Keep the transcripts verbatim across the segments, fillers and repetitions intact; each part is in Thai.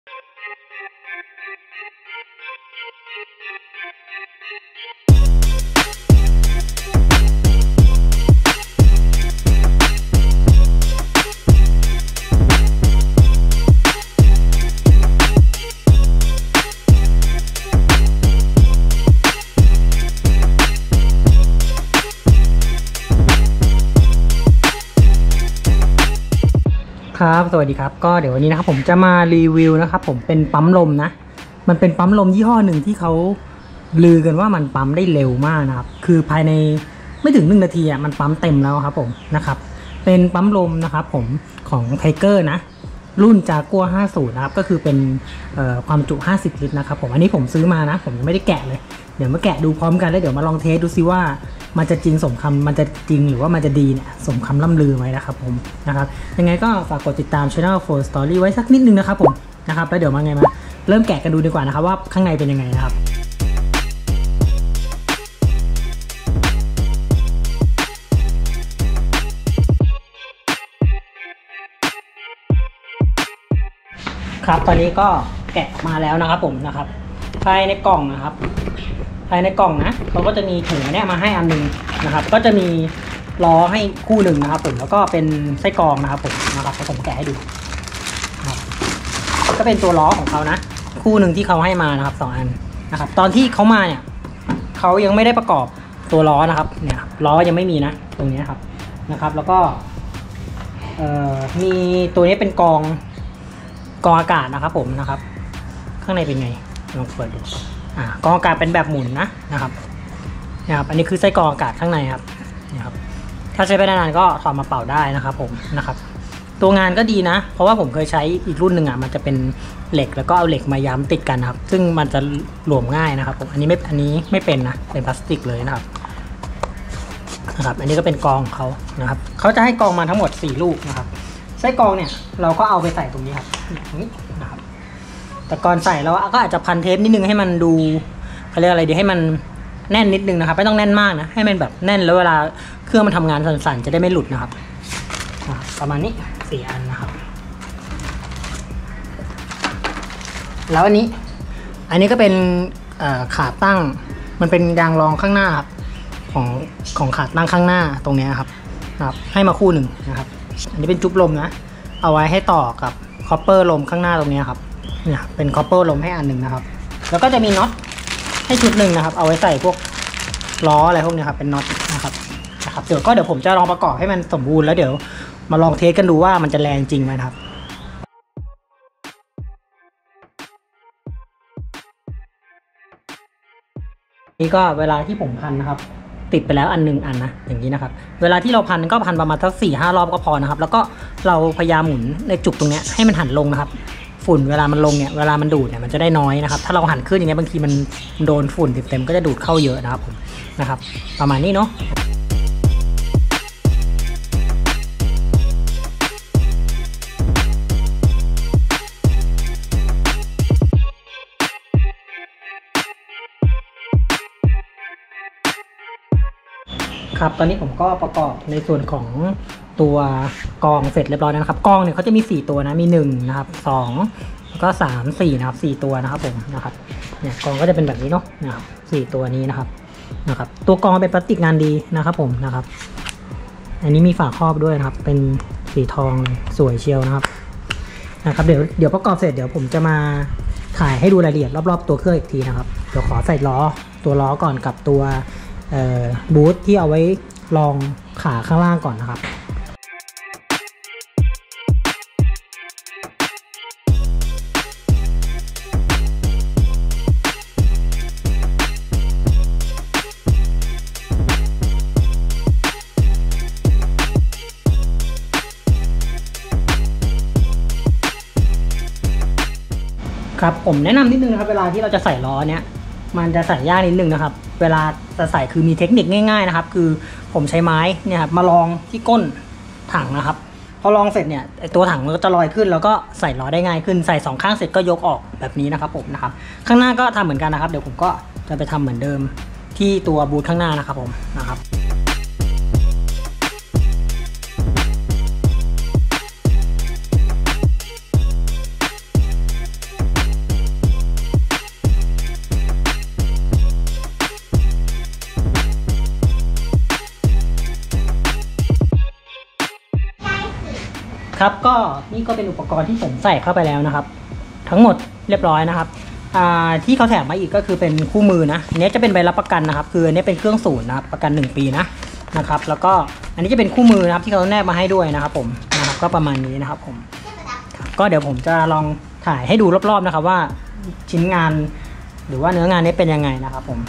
ครับสวัสดีครับก็เดี๋ยววันนี้นะครับผมจะมารีวิวนะครับผมเป็นปั๊มลมนะมันเป็นปั๊มลมยี่ห้อหนึ่งที่เขาลือกันว่ามันปั๊มได้เร็วมากนะครับคือภายในไม่ถึงหนึ่งนาทีอ่ะมันปั๊มเต็มแล้วครับผมนะครับเป็นปั๊มลมนะครับผมของไทเกอร์นะรุ่นจากัวห้าสิบนะครับก็คือเป็นความจุห้าสิบลิตรนะครับผมอันนี้ผมซื้อมานะผมยังไม่ได้แกะเลยเดี๋ยวมาแกะดูพร้อมกันแล้วเดี๋ยวมาลองเทสดูซิว่ามันจะจริงสมคำมันจะจริงหรือว่ามันจะดีเนี่ยสมคำล่ำลือไหมนะครับผมนะครับยังไงก็ฝากกดติดตาม Channel โฟร์ Story ไว้สักนิดนึงนะครับผมนะครับแล้วเดี๋ยวมาไงมาเริ่มแกะกันดูดีกว่านะครับว่าข้างในเป็นยังไงนะครับครับตอนนี้ก็แกะมาแล้วนะครับผมนะครับภายในกล่องนะครับภายในกล่องนะเขาก็จะมีถุงเนี่ยมาให้อันนึงนะครับก็จะมีล้อให้คู่หนึ่งนะครับผมแล้วก็เป็นไส้กรองนะครับผมนะครับผมแกะให้ดูครับก็เป็นตัวล้อของเขานะคู่หนึ่งที่เขาให้มานะครับสองอันนะครับตอนที่เขามาเนี่ยเขายังไม่ได้ประกอบตัวล้อนะครับเนี่ยล้อยังไม่มีนะตรงนี้ครับนะครับแล้วก็เอ่อมีตัวนี้เป็นกรองกรองอากาศนะครับผมนะครับข้างในเป็นไงลองเปิดดูอ่ากรองอากาศเป็นแบบหมุนนะนะครับนะครับอันนี้คือไส้กรองอากาศข้างในครับนี่ครับถ้าใช้ไปนานๆก็ถอดมาเป่าได้นะครับผมนะครับตัวงานก็ดีนะเพราะว่าผมเคยใช้อีกรุ่นหนึ่งอ่ะมันจะเป็นเหล็กแล้วก็เอาเหล็กมาย้ำติดกันครับซึ่งมันจะหลวมง่ายนะครับผมอันนี้ไม่อันนี้ไม่เป็นนะเป็นพลาสติกเลยนะครับนะครับอันนี้ก็เป็นกรองเขานะครับเขาจะให้กรองมาทั้งหมดสี่ลูกนะครับไส้กรองเนี่ยเราก็เอาไปใส่ตรงนี้ครับนี่นะครับแต่ก่อนใส่เราก็อาจจะพันเทปนิดนึงให้มันดูเขาเรียกอะไรดีให้มันแน่นนิดนึงนะครับไม่ต้องแน่นมากนะให้มันแบบแน่นแล้วเวลาเครื่องมันทำงานสั่นๆจะได้ไม่หลุดนะครับประมาณนี้สี่อันนะครับแล้วอันนี้อันนี้ก็เป็นขาตั้งมันเป็นยางรองข้างหน้าครับของของขาตั้งข้างหน้าตรงนี้ครับนะครับให้มาคู่หนึ่งนะครับอันนี้เป็นจุ๊บลมนะเอาไว้ให้ต่อกับคอปเปอร์ลมข้างหน้าตรงนี้ครับเนี่ยเป็นคอปเปอร์ลมให้อันหนึ่งนะครับแล้วก็จะมีน็อตให้ชุดหนึ่งนะครับเอาไว้ใส่พวกล้ออะไรพวกนี้ครับเป็นน็อตนะครับนะครับเดี๋ยวก็เดี๋ยวผมจะลองประกอบให้มันสมบูรณ์แล้วเดี๋ยวมาลองเทสกันดูว่ามันจะแรงจริงไหมครับนี่ก็เวลาที่ผมพันนะครับติดไปแล้วอันหนึ่งอันนะอย่างนี้นะครับเวลาที่เราพันก็พันประมาณสักสี่ห้ารอบก็พอนะครับแล้วก็เราพยายามหมุนในจุกตรงนี้ให้มันหันลงนะครับฝุ่นเวลามันลงเนี่ยเวลามันดูดเนี่ยมันจะได้น้อยนะครับถ้าเราหันขึ้นอย่างเงี้ยบางทีมันโดนฝุ่นเต็มๆก็จะดูดเข้าเยอะนะครับผมนะครับประมาณนี้เนาะครับตอนนี้ผมก็ประกอบในส่วนของตัวกรองเสร็จเรียบร้อยแล้วนะครับกรองเนี่ยเขาจะมีสี่ตัวนะมีหนึ่งนะครับสองแล้วก็สาม สี่นะครับสี่ตัวนะครับผมนะครับเนี่ยกรองก็จะเป็นแบบนี้เนาะนะครับสี่ตัวนี้นะครับนะครับตัวกรองเป็นพลาสติกงานดีนะครับผมนะครับอันนี้มีฝาครอบด้วยนะครับเป็นสีทองสวยเชียวนะครับนะครับเดี๋ยวเดี๋ยวประกอบเสร็จเดี๋ยวผมจะมาถ่ายให้ดูรายละเอียดรอบๆตัวเครื่องอีกทีนะครับเดี๋ยวขอใส่ล้อตัวล้อก่อนกับตัวบูทที่เอาไว้รองขาข้างล่างก่อนนะครับครับผมแนะนำนิดนึงนะครับเวลาที่เราจะใส่ล้อเนี้ยมันจะใส่ยากนิดนึงนะครับเวลาจะใส่คือมีเทคนิคง่ายๆนะครับคือผมใช้ไม้เนี่ยครับมาลองที่ก้นถังนะครับพอลองเสร็จเนี่ยตัวถังมันก็จะลอยขึ้นแล้วก็ใส่ล้อได้ง่ายขึ้นใส่สองข้างเสร็จก็ยกออกแบบนี้นะครับผมนะครับข้างหน้าก็ทำเหมือนกันนะครับเดี๋ยวผมก็จะไปทำเหมือนเดิมที่ตัวบูทข้างหน้านะครับผมนะครับ คครับก็นี่ก็เป็นอุปกรณ์ที่ผมใส่เข้าไปแล้วนะครับทั้งหมดเรียบร้อยนะครับอ่าที่เขาแถมมาอีกก็คือเป็นคู่มือนะอันนี้จะเป็นใบรับประกันนะครับคืออันนี้เป็นเครื่องศูนย์นะครับประกันหนึ่งปีนะนะครับแล้วก็อันนี้จะเป็นคู่มือนะครับที่เขาแนบมาให้ด้วยนะครับผมนะครับก็ประมาณนี้นะครับผมก็เดี๋ยวผมจะลองถ่ายให้ดูรอบๆนะครับว่าชิ้นงานหรือว่าเนื้องานนี้เป็นยังไงนะครับผม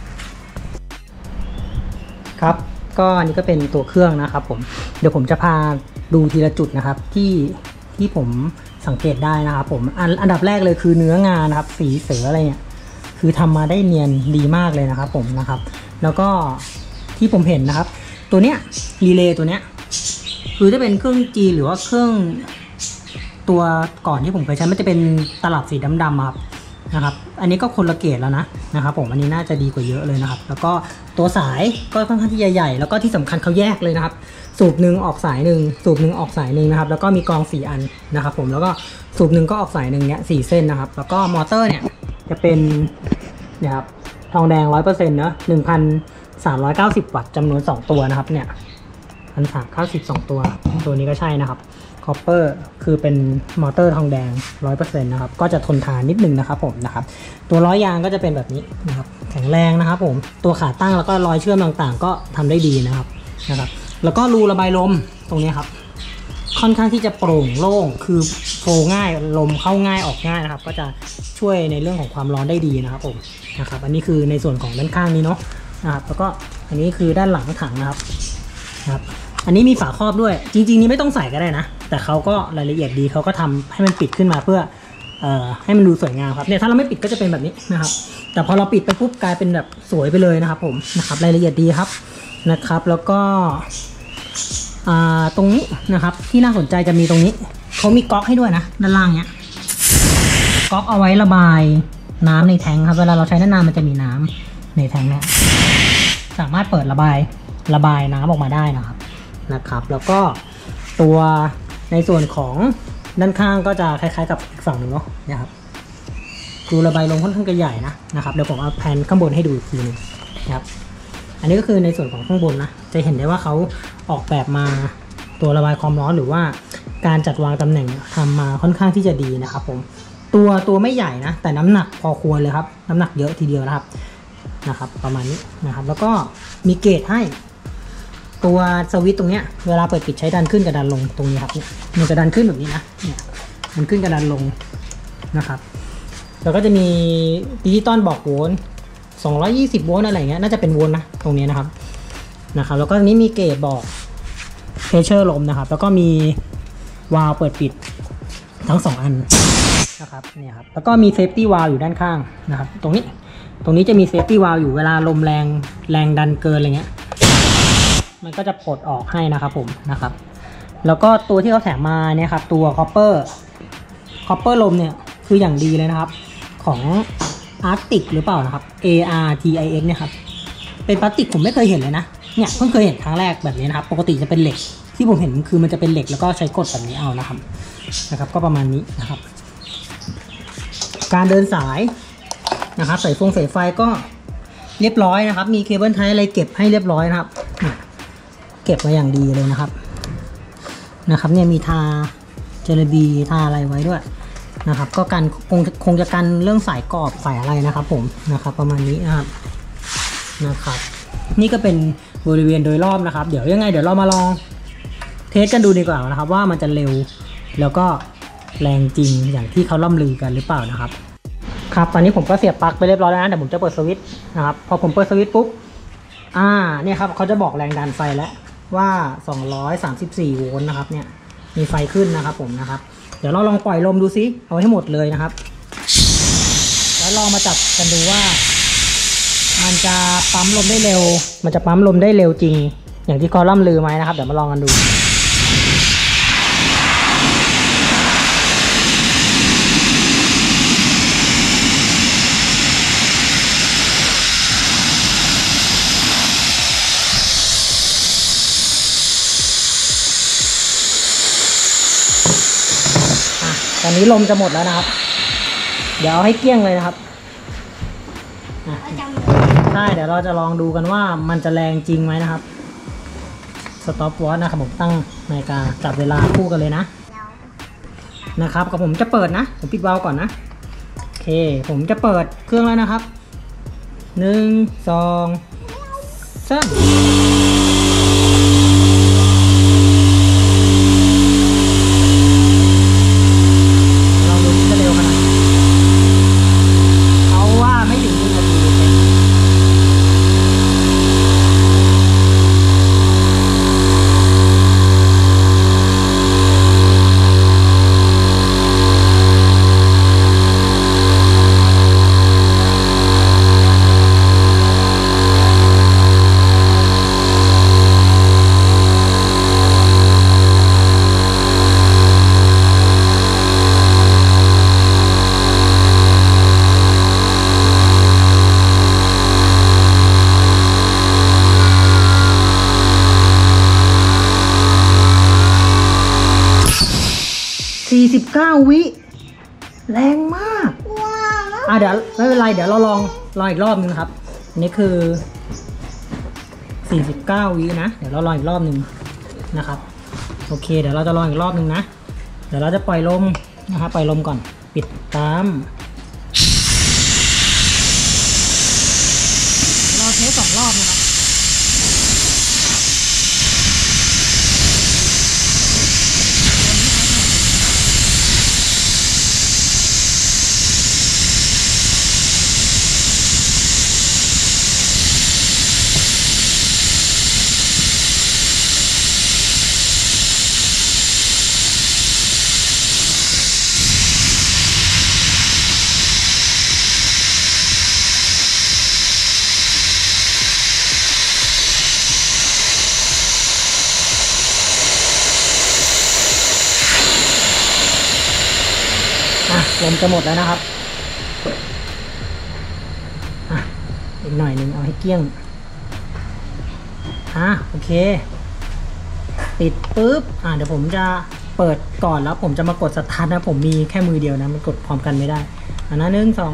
ครับก็อันนี้ก็เป็นตัวเครื่องนะครับผมเดี๋ยวผมจะพาดูทีละจุดนะครับที่ที่ผมสังเกตได้นะครับผมอันอันดับแรกเลยคือเนื้องานนะครับสีเสืออะไรเนี่ยคือทำมาได้เนียนดีมากเลยนะครับผมนะครับแล้วก็ที่ผมเห็นนะครับตัวเนี้ยรีเลย์ตัวเนี้ยคือถ้าเป็นเครื่องจีหรือว่าเครื่องตัวก่อนที่ผมเคยใช้มันจะเป็นตลับสีดำๆครับนะครับอันนี้ก็คนละเกรดแล้วนะนะครับผมอันนี้น่าจะดีกว่าเยอะเลยนะครับแล้วก็ตัวสายก็ค่อนข้างที่ใหญ่ๆแล้วก็ที่สำคัญเขาแยกเลยนะครับสูบหนึ่งออกสายหนึ่งสูบหนึ่งออกสายหนึ่งนะครับแล้วก็มีกรองสี่อันนะครับผมแล้วก็สูบหนึ่งก็ออกสายหนึ่งเนี้ยสี่เส้นนะครับแล้วก็มอเตอร์เนี่ยจะเป็นเนี่ยครับทองแดงร้อยเปอร์เซ็นต์เนอะหนึ่งพันสามร้อยเก้าสิบวัตต์จำนวนสองตัวนะครับเนี่ยพันสามเก้าสิบสองตัวตัวนี้ก็ใช่นะครับคอปเปอร์คือเป็นมอเตอร์ทองแดง ร้อยเปอร์เซ็นต์ นะครับก็จะทนทานนิดนึงนะครับผมนะครับตัวล้อยางก็จะเป็นแบบนี้นะครับแข็งแรงนะครับผมตัวขาตั้งแล้วก็รอยเชื่อมต่างๆก็ทำได้ดีนะครับนะครับแล้วก็รูระบายลมตรงนี้ครับค่อนข้างที่จะโปร่งโล่งคือโฟลว์ง่ายลมเข้าง่ายออกง่ายนะครับก็จะช่วยในเรื่องของความร้อนได้ดีนะครับผมนะครับอันนี้คือในส่วนของด้านข้างนี้เนาะนะครับแล้วก็อันนี้คือด้านหลังถังนะครับนะครับอันนี้มีฝาครอบด้วยจริงๆนี้ไม่ต้องใส่ก็ได้นะแต่เขาก็รายละเอียดดีเขาก็ทำให้มันปิดขึ้นมาเพื่อเอ่อให้มันดูสวยงามครับเนี่ยถ้าเราไม่ปิดก็จะเป็นแบบนี้นะครับแต่พอเราปิดไปปุ๊บกลายเป็นแบบสวยไปเลยนะครับผมนะครับรายละเอียดดีครับนะครับแล้วก็อ่าตรงนี้นะครับที่น่าสนใจจะมีตรงนี้เขามีก๊อกให้ด้วยนะด้านล่างเนี้ยก๊อกเอาไว้ระบายน้ำในแทงครับเวลาเราใช้นานๆมันจะมีน้ำในแทงเนี่ยสามารถเปิดระบายระบายน้ำออกมาได้นะครับนะครับแล้วก็ตัวในส่วนของด้านข้างก็จะคล้ายๆกับอีกฝั่งหนึ่งเนาะนะครับรูระบายลมค่อนข้างจะใหญ่นะนะครับเดี๋ยวผมเอาแผ่นข้างบนให้ดูอีกทีนึงนะครับอันนี้ก็คือในส่วนของข้างบนนะจะเห็นได้ว่าเขาออกแบบมาตัวระบายความร้อนหรือว่าการจัดวางตำแหน่งทำมาค่อนข้างที่จะดีนะครับผมตัวตัวไม่ใหญ่นะแต่น้ำหนักพอควรเลยครับน้ำหนักเยอะทีเดียวนะครับนะครับประมาณนี้นะครับแล้วก็มีเกจให้ตัวสวิตช์ตรงเนี้ยเวลาเปิดปิดใช้ดันขึ้นกับดันลงตรงนี้ครับมันจะดันขึ้นแบบนี้นะเนี่ยมันขึ้นกับดันลงนะครับแล้วก็จะมีดิจิตอลบอกโวลต์สองร้อยยี่สิบโวลต์อะไรเงี้ยน่าจะเป็นโวลต์นะตรงนี้นะครับนะครับแล้วก็นี้มีเกจบอกเพรสเชอร์ลมนะครับแล้วก็มีวาล์วเปิดปิดทั้งสองอันนะครับเนี่ยครับแล้วก็มีเซฟตี้วาล์วอยู่ด้านข้างนะครับตรงนี้ตรงนี้จะมีเซฟตี้วาล์วอยู่เวลาลมแรงแรงดันเกินอะไรเงี้ยมันก็จะปลดออกให้นะครับผมนะครับแล้วก็ตัวที่เขาแถมมาเนี่ยครับตัวคอปเปอร์คอปเปอร์ลมเนี่ยคืออย่างดีเลยนะครับของ Arctic หรือเปล่านะครับ A R T I X เนี่ยครับเป็นพลาสติกผมไม่เคยเห็นเลยนะเนี่ยเพิ่งเคยเห็นครั้งแรกแบบนี้นะครับปกติจะเป็นเหล็กที่ผมเห็นคือมันจะเป็นเหล็กแล้วก็ใช้กดแบบนี้เอานะครับนะครับก็ประมาณนี้นะครับการเดินสายนะครับใส่ฟงใส่ไฟก็เรียบร้อยนะครับมีเคเบิลไทป์อะไรเก็บให้เรียบร้อยนะครับเก็บมาอย่างดีเลยนะครับนะครับเนี่ยมีทาเจลบีทาอะไรไว้ด้วยนะครับก็กันคงคงจะกันเรื่องสายกรอบสายอะไรนะครับผมนะครับประมาณนี้นะครับนะครับนี่ก็เป็นบริเวณโดยรอบนะครับเดี๋ยวยังไงเดี๋ยวเรามาลองเทสกันดูดีกว่านะครับว่ามันจะเร็วแล้วก็แรงจริงอย่างที่เขาล่ำลือกันหรือเปล่านะครับครับตอนนี้ผมก็เสียบปลั๊กไปเรียบร้อยแล้วนะเดี๋ยวผมจะเปิดสวิตช์นะครับพอผมเปิดสวิตช์ปุ๊บอ่าเนี่ยครับเขาจะบอกแรงดันไฟแล้วว่าสองร้อยสามสิบสี่โวลต์นะครับเนี่ยมีไฟขึ้นนะครับผมนะครับเดี๋ยวเราลองปล่อยลมดูซิเอาให้หมดเลยนะครับแล้วลองมาจับกันดูว่ามันจะปั๊มลมได้เร็วมันจะปั๊มลมได้เร็วจริงอย่างที่เขาล่ำลือไหมนะครับเดี๋ยวมาลองกันดูตอนนี้ลมจะหมดแล้วนะครับเดี๋ยวเอาให้เกลี้ยงเลยนะครับใช่เดี๋ยวเราจะลองดูกันว่ามันจะแรงจริงไหมนะครับสต็อปวอทนะครับผมตั้งนาฬิกาจับเวลาคู่กันเลยนะนะครับกับผมจะเปิดนะผมปิดวาล์วก่อนนะโอเคผมจะเปิดเครื่องแล้วนะครับหนึ่งสองสามเราดูจะเร็วขนาดไหนเอาว่าไม่ถึงหนึ่งนาทีสี่สิบเก้าวิแรงมากอ่ะเดี๋ยวไม่เป็นไรเดี๋ยวเราลองลองอีกรอบนึงครับอันนี้คือสี่สิบเก้าวินะเดี๋ยวเราลองอีกรอบนึงนะครับโอเคเดี๋ยวเราจะลองอีกรอบนึงนะเดี๋ยวเราจะปล่อยลมนะครับปล่อยลมก่อนปิดตามเราเทสสองรอบนะครับลมจะหมดแล้วนะครับอ่ะอีกหน่อยหนึ่งเอาให้เกลี้ยงอ่ะโอเคปิดปุ๊บอ่ะเดี๋ยวผมจะเปิดก่อนแล้วผมจะมากดสตาร์ทนะผมมีแค่มือเดียวนะมันกดพร้อมกันไม่ได้อันนั้นหนึ่งสอง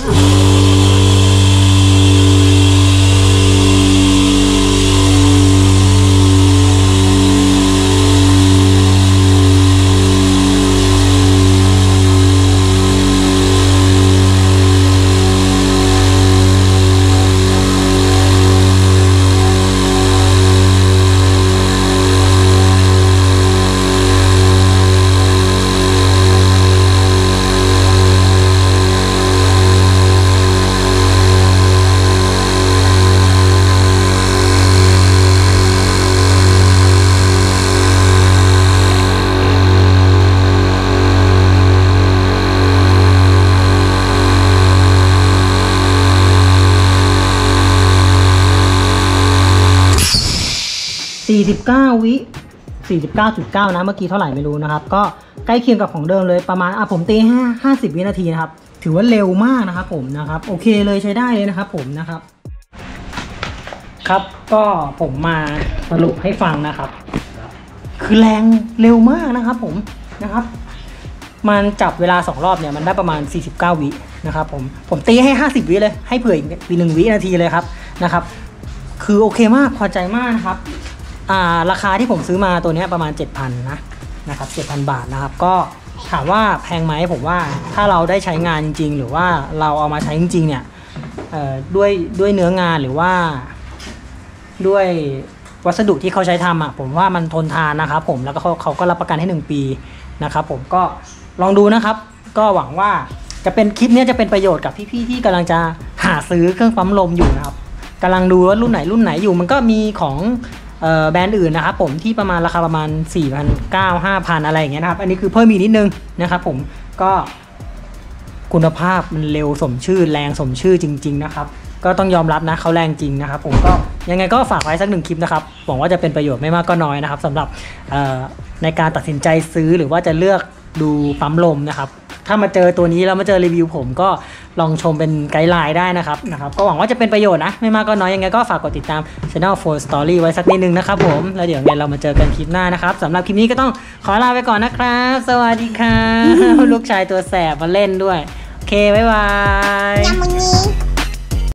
สี่สิบเก้าวิ สี่สิบเก้าจุดเก้า นะเมื่อกี้เท่าไหร่ไม่รู้นะครับก็ใกล้เคียงกับของเดิมเลยประมาณอ่ะผมตีห้า ห้าสิบวินาทีนะครับถือว่าเร็วมากนะครับผมนะครับโอเคเลยใช้ได้เลยนะครับผมนะครับครับก็ผมมาสรุปให้ฟังนะครับคือแรงเร็วมากนะครับผมนะครับมันจับเวลาสองรอบเนี่ยมันได้ประมาณสี่สิบเก้าวินะครับผมผมตีให้ห้าสิบวิเลยให้เผื่ออีกหนึ่งวินาทีเลยครับนะครับคือโอเคมากพอใจมากนะครับอ่าราคาที่ผมซื้อมาตัวนี้ประมาณ เจ็ดพัน นะนะครับ เจ็ดพัน บาทนะครับก็ถามว่าแพงไหมผมว่าถ้าเราได้ใช้งานจริงๆหรือว่าเราเอามาใช้จริงๆเนี่ยเอ่อด้วยด้วยเนื้องานหรือว่าด้วยวัสดุที่เขาใช้ทำอ่ะผมว่ามันทนทานนะครับผมแล้วก็เขาเขาก็รับประกันให้หนึ่งปีนะครับผมก็ลองดูนะครับก็หวังว่าจะเป็นคลิปนี้จะเป็นประโยชน์กับพี่ๆที่กำลังจะหาซื้อเครื่องปั๊มลมอยู่นะครับกำลังดูว่ารุ่นไหนรุ่นไหนอยู่มันก็มีของแบรนด์อื่นนะครับผมที่ประมาณราคาประมาณ สี่พันเก้าร้อย ห้าพัน อะไรอย่างเงี้ยนะครับอันนี้คือเพิ่มอีกนิดนึงนะครับผมก็คุณภาพมันเร็วสมชื่อแรงสมชื่อจริงๆนะครับก็ต้องยอมรับนะเขาแรงจริงนะครับผมก็ยังไงก็ฝากไว้สักหนึ่งคลิปนะครับหวังว่าจะเป็นประโยชน์ไม่มากก็น้อยนะครับสำหรับในการตัดสินใจซื้อหรือว่าจะเลือกดูปั๊มลมนะครับถ้ามาเจอตัวนี้แล้วมาเจอรีวิวผมก็ลองชมเป็นไกด์ไลน์ได้นะครับนะครับก็หวังว่าจะเป็นประโยชน์นะไม่มากก็น้อยยังไงก็ฝากกดติดตาม Channel โฟร์ Story ไว้สักนิดนึงนะครับผมแล้วเดี๋ยวไงเรามาเจอกันคลิปหน้านะครับสำหรับคลิปนี้ก็ต้องขอลาไปก่อนนะครับสวัสดีครับ ลูกชายตัวแสบมาเล่นด้วยโอเคบ๊ายบาย